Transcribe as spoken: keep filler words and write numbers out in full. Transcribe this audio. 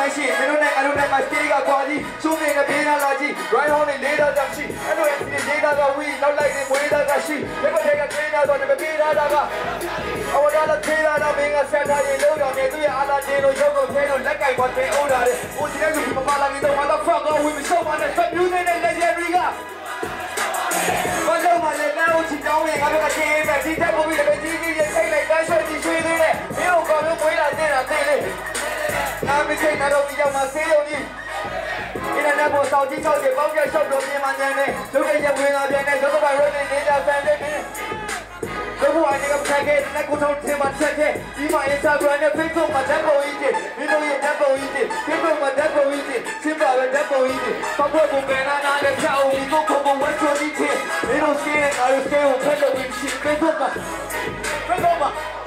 တိုင်းရှိမင်းတို့နဲ့အလုံးနဲ့မှာစတေးကကွာကြီးရှုံးနေတဲ့ဘေးနာလာကြီး right home နဲ့လေးတော့ရှိအဲ့လိုဒီဒေတာကဝီလောက်လိုက်နေမွေးတာကရှိဘယ်ကတည်းကထင်းတာတော့မပေးတာကအဝဒါလာထင်းတာတော့မင်းကဆက်ထားရင်လုံးတော်နေသူရဲ့အာလာချင်းလို့ရုပ်ကိုထဲလို့လက်ကင်ပေါ်ထဲအိုးတာလေဟိုဒီကလူမပါလာနေတော့ what the fuck ကိုဝင်မရှော့ပါနဲ့ဆက်ပြူးနေတဲ့ legendary ကဘာလို့မလဲတော့ချီတောင်းနေငါတို့ကရှင်းပဲဒီတက်ကိုပြီးလည်းကြီးကြီးရဲ့ထိတ်လိုက်တန်းဆွဲကြည့်ရွှေသေးတယ်မင်းတို့ကောင်မျိုးမွေးလာနေတာသိလေနာမည်ချိန်တော့ဒီကြောင်မှာဆေးရုံကြီးဒီနေ့တော့စောက်ကြီး၆ချက်ပေါင်းပြရှော့တော့ပြင်မှညံနေရုပ်ရည်ဝင်လာပြန်နေရုပ်ကရိုးနေနေတာဆန်နေပြီတော့ဘာနေကဖက်ခဲ့လက်ကိုတော့တင်မချက်ခဲ့ဒီမှာ Instagram နဲ့ Facebook မှာဓာတ်ပုံကြီးတွေမင်းတို့ရဲ့ဓာတ်ပုံကြီးတွေ Facebook မှာဓာတ်ပုံကြီးတွေရှင်းပါပဲဓာတ်ပုံကြီးတွေပေါက်ဖို့ပုံကနာနာနဲ့ဖြောင်းပြီးတော့ပုံပုံဝတ်ချိုကြီးတွေမင်းတို့ရှင်းတဲ့အားကိုရှင်းဖို့ဖက်လို့ရှိ Facebook မှာ Facebook မှာ